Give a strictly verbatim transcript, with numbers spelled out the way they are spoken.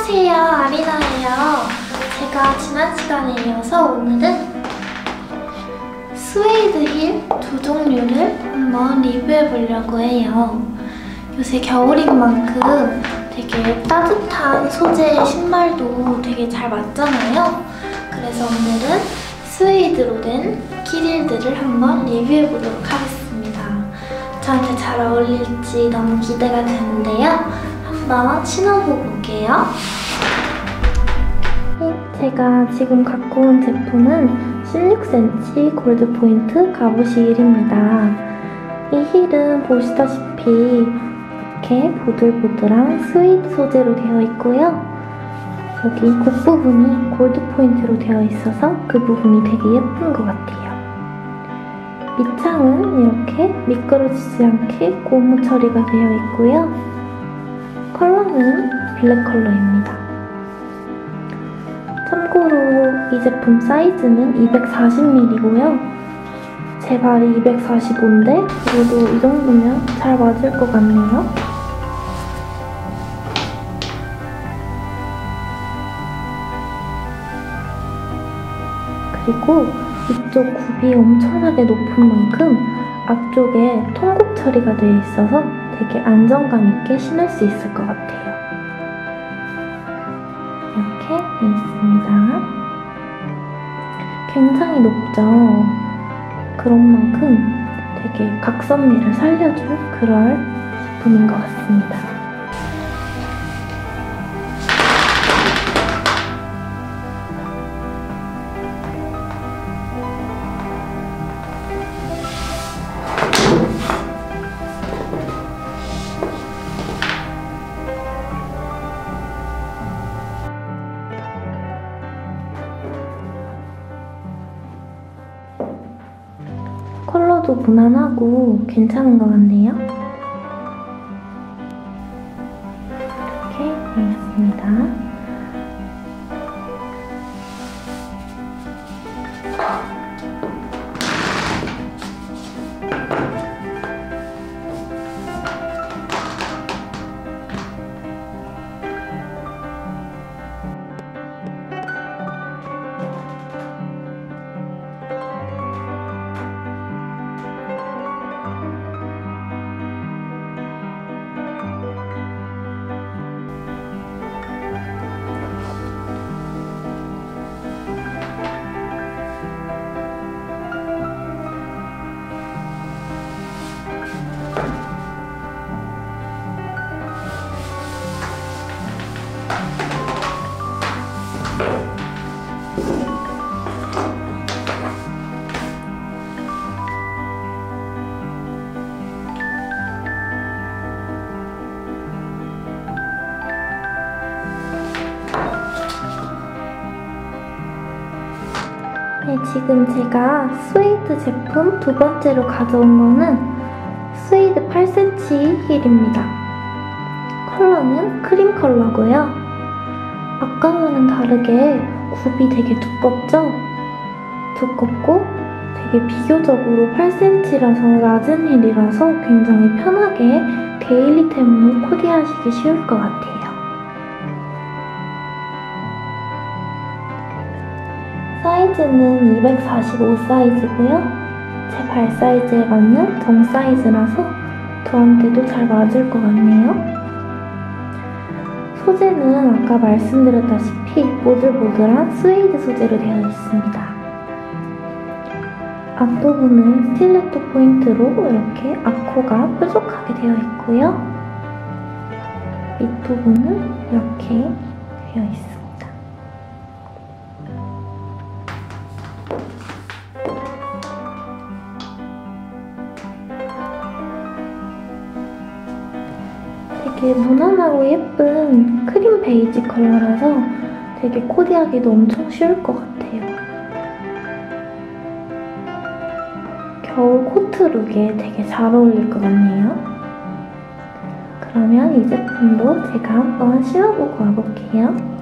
안녕하세요, 아리나예요. 제가 지난 시간에 이어서 오늘은 스웨이드 힐 두 종류를 한번 리뷰해 보려고 해요. 요새 겨울인 만큼 되게 따뜻한 소재의 신발도 되게 잘 맞잖아요. 그래서 오늘은 스웨이드로 된 힐들을 한번 리뷰해 보도록 하겠습니다. 저한테 잘 어울릴지 너무 기대가 되는데요. 한번 신어보고 올게요. 제가 지금 갖고 온 제품은 십육 센티미터 골드 포인트 갑옷이 힐입니다. 이 힐은 보시다시피 이렇게 보들보들한 스웨이드 소재로 되어 있고요. 여기 국 부분이 골드 포인트로 되어 있어서 그 부분이 되게 예쁜 것 같아요. 밑창은 이렇게 미끄러지지 않게 고무 처리가 되어 있고요. 컬러는 블랙 컬러입니다. 참고로 이 제품 사이즈는 이백사십 밀리미터고요. 제 발이 이백사십오인데 그래도 이 정도면 잘 맞을 것 같네요. 그리고 이쪽 굽이 엄청나게 높은 만큼 앞쪽에 통곡 처리가 되어 있어서 되게 안정감 있게 신을 수 있을 것 같아요. 이렇게 되어 있습니다. 굉장히 높죠? 그런 만큼 되게 각선미를 살려줄 그럴 제품인 것 같습니다. 컬러도 무난하고 괜찮은 것 같네요. 이렇게 되었습니다. 네, 지금 제가 스웨이드 제품 두 번째로 가져온 거는 스웨이드 팔 센티미터 힐입니다. 컬러는 크림 컬러고요. 아까와는 다르게 굽이 되게 두껍죠? 두껍고 되게 비교적으로 팔 센티미터라서 낮은 힐이라서 굉장히 편하게 데일리템으로 코디하시기 쉬울 것 같아요. 사이즈는 이백사십오 사이즈고요. 제 발 사이즈에 맞는 정 사이즈라서 저한테도 잘 맞을 것 같네요. 소재는 아까 말씀드렸다시피 보들보들한 스웨이드 소재로 되어 있습니다. 앞부분은 스틸레토 포인트로 이렇게 아코가 뾰족하게 되어 있고요. 밑부분은 이렇게 되어 있습니다. 되게 무난하고 예쁜 크림 베이지 컬러라서 되게 코디하기도 엄청 쉬울 것 같아요. 겨울 코트 룩에 되게 잘 어울릴 것 같네요. 그러면 이 제품도 제가 한번 신어보고 와볼게요.